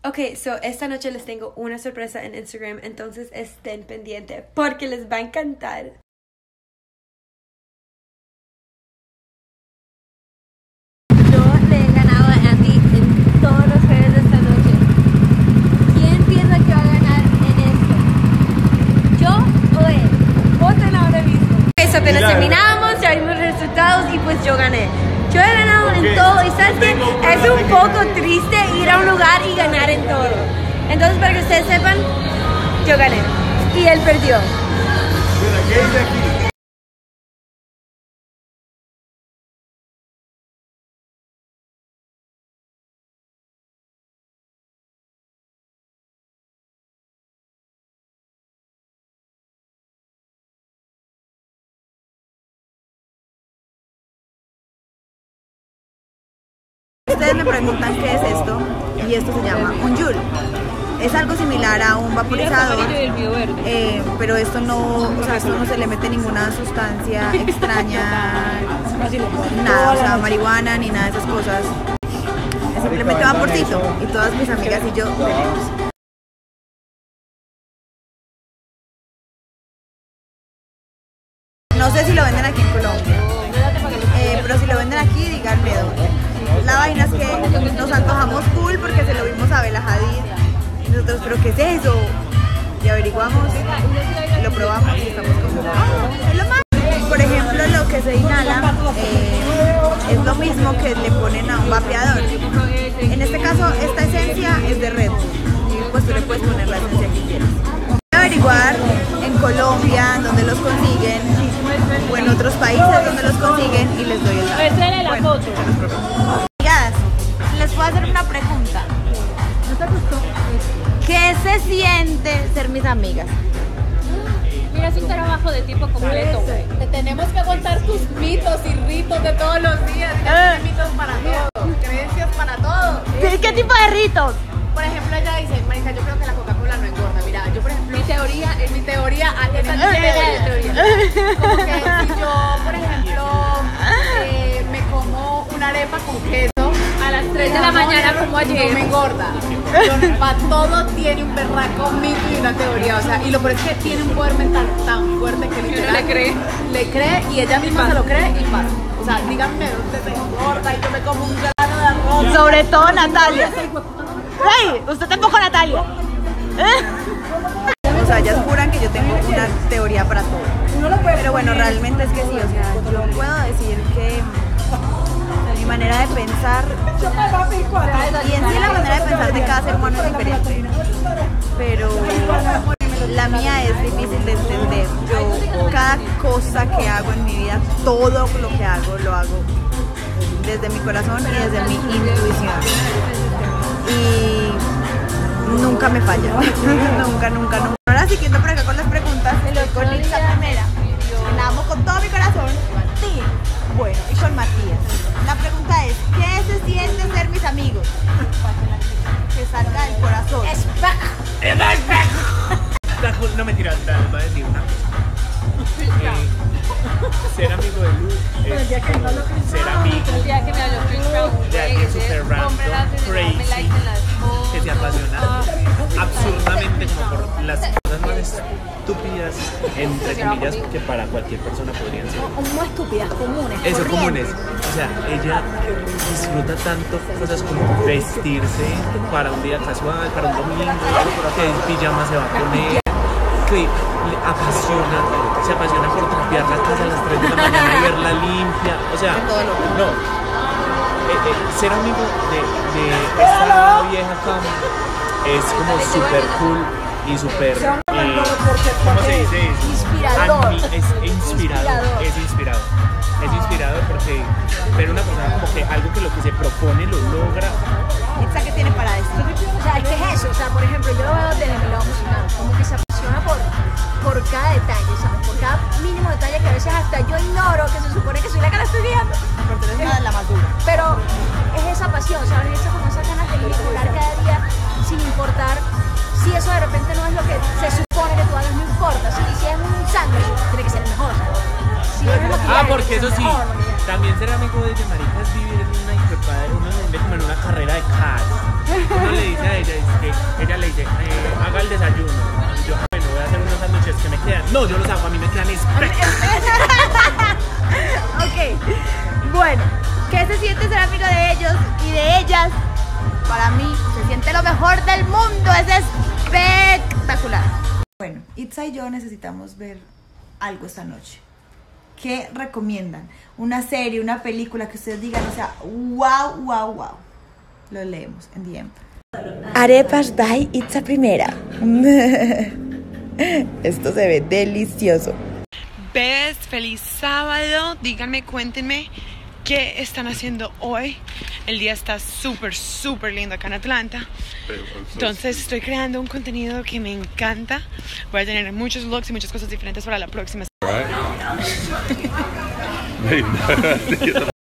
Ok, so esta noche les tengo una sorpresa en Instagram, entonces estén pendientes porque les va a encantar. Yo le he ganado a Andy en todos los jueves de esta noche. ¿Quién piensa que va a ganar en esto? ¿Yo o él? Voten ahora mismo. Ok, so apenas terminamos, ya vimos los resultados y pues yo gané. Yo he ganado en todo y ¿sabes qué? Es un poco triste ir a un lugar y ganar en todo. Entonces, para que ustedes sepan, yo gané y él perdió. ¿Qué dice aquí? Ustedes me preguntan qué es esto y esto se llama un Joule. Es algo similar a un vaporizador, pero esto no, o sea, esto no se le mete ninguna sustancia extraña, nada, o sea, marihuana ni nada de esas cosas. Es simplemente vaporcito y todas mis amigas y yo tenemos. No sé si lo venden aquí en Colombia, pero si lo venden aquí, díganme dónde. La vaina es que nos antojamos full porque se lo vimos a Bella Hadid. Y nosotros, ¿pero qué es eso? Y averiguamos, lo probamos y estamos como, ¡oh, es lo más! Por ejemplo, lo que se inhala es lo mismo que le ponen a un vapeador. En este caso, esta esencia es de Red Bull. Y pues tú le puedes poner la esencia que quieras. Voy a averiguar en Colombia dónde los consiguen o en otros países donde los consiguen y les doy el dato. la foto. Amigas, les puedo hacer una pregunta. ¿No te gustó? ¿Qué se siente ser mis amigas? Mira, es un trabajo de tiempo completo, güey. Te tenemos que contar tus mitos y ritos de todos los días. Hay mitos para todo, creencias para todo. ¿Qué tipo de ritos? Por ejemplo, ella dice, Marisa, yo creo que la Coca-Cola no engorda. Mira, yo por ejemplo, mi teoría, esa es teoría. Como que si yo, por ejemplo, me como una arepa con queso a las 3 de la mañana como ayer, no me engorda. Para todo tiene un berraco mito y una teoría, o sea, y lo peor es que tiene un poder mental tan fuerte que literal le cree y ella misma se lo cree y pasa. O sea, díganme dónde me engorda y yo me como un grano de arroz. Sobre todo Natalia. ¡Hey! Usted tampoco, Natalia. O sea, ellas juran que yo tengo una teoría para todo. Pero bueno, realmente es que sí, o sea, yo puedo decir que mi manera de pensar y en sí la manera de pensar de cada ser humano es diferente. Pero la mía es difícil de entender. Yo cada cosa que hago en mi vida, todo lo que hago, lo hago desde mi corazón y desde mi intuición. Y nunca me falla. nunca. Ahora siguiendo por acá con las preguntas, con Lisa primera. La amo con todo mi corazón. Sí. Bueno, y con Matías. La pregunta es, ¿qué se siente ser mis amigos? Que salga del corazón. No me tiras, voy a decir una cosa. Ser amigo de Luz es ser amigo de alguien super random, crazy, que se apasiona absurdamente como por las cosas más estúpidas, entre comillas, que para cualquier persona podrían ser. No estúpidas, comunes. Eso, comunes. O sea, ella disfruta tanto cosas como vestirse para un día casual, para un domingo, que en pijama se va a poner, que le se apasiona por trapear la casa a las 3 de la mañana y verla limpia. O sea, no. Ser amigo de esta vieja cama es como súper cool y súper, ¿cómo se dice? Inspirador. Es inspirador porque ver una persona como que algo que lo que se propone lo logra. Esa que tiene para esto. O sea, ¿qué es eso? O sea, por ejemplo, yo lo veo desde mi lado musical, como que se apasiona por cada detalle, ¿sabes? Por cada mínimo detalle que a veces hasta yo ignoro, que se supone que soy la que la estoy viendo. Porque eres una de la más dura. Pero es esa pasión, ¿sabes? Esa como esas ganas de mejorar cada día sin importar si eso de repente no es lo que se supone que tú hagas, no importa. Si es un sándwich, tiene que ser el mejor, ¿sabes? Si es lo que Porque eso sí, también ser amigo de marica es vivir en una hiperpadre, uno le como en una carrera de cars. Uno le dice a ella, Para mí se siente lo mejor del mundo, es espectacular. Bueno, Itza y yo necesitamos ver algo esta noche. ¿Qué recomiendan? Una serie, una película que ustedes digan, o sea, wow. Lo leemos en DM. Arepas by Itza Primera. Esto se ve delicioso. Bes, feliz sábado. Díganme, cuéntenme qué están haciendo hoy. El día está súper lindo acá en Atlanta. Entonces estoy creando un contenido que me encanta. Voy a tener muchos vlogs y muchas cosas diferentes para la próxima.